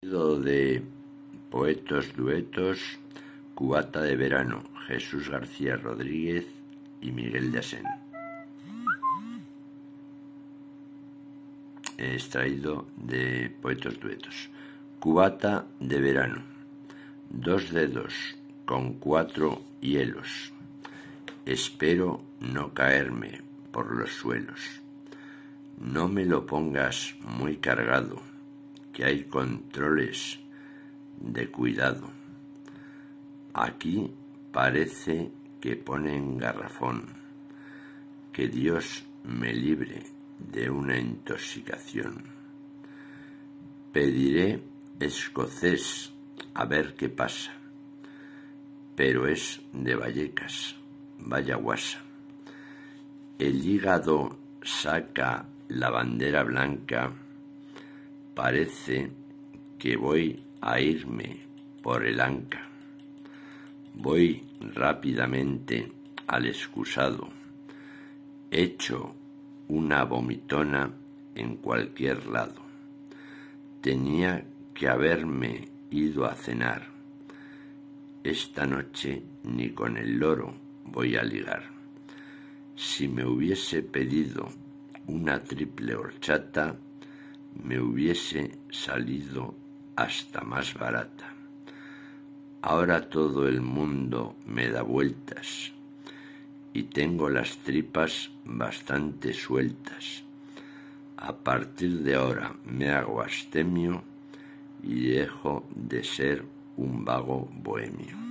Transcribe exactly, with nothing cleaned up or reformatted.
Extraído de Poetos Duetos, Cubata de Verano, Jesús García Rodríguez y Miguel de Asén. Extraído de Poetos Duetos. Cubata de verano. Dos dedos con cuatro hielos. Espero no caerme por los suelos. No me lo pongas muy cargado, que hay controles de cuidado. Aquí parece que ponen garrafón. Que Dios me libre de una intoxicación. Pediré escocés a ver qué pasa, pero es de Vallecas, vaya guasa. El hígado saca la bandera blanca, parece que voy a irme por el Anca. Voy rápidamente al excusado, echo una vomitona en cualquier lado. Tenía que haberme ido a cenar. Esta noche ni con el loro voy a ligar. Si me hubiese pedido una triple horchata, me hubiese salido hasta más barata. Ahora todo el mundo me da vueltas y tengo las tripas bastante sueltas. A partir de ahora me hago abstemio y dejo de ser un vago bohemio.